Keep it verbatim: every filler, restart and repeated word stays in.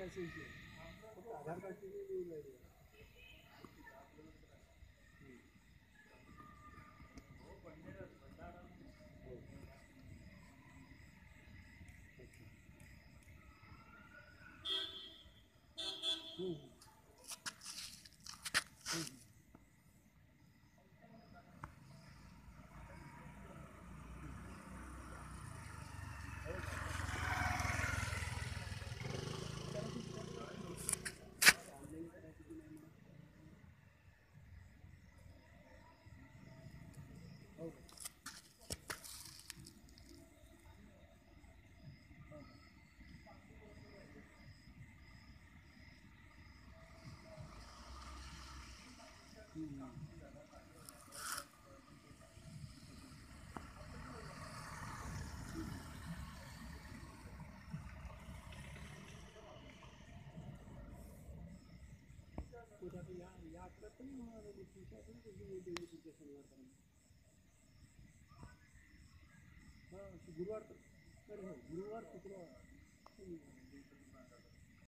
Licence आहे फक्त आधार कार्डची वेगळी आहे. या या आठवड्यात पण म्हणाले तुमच्या पण तुमच्या शनिवार हां गुरुवार तर हो गुरुवार शुक्रवार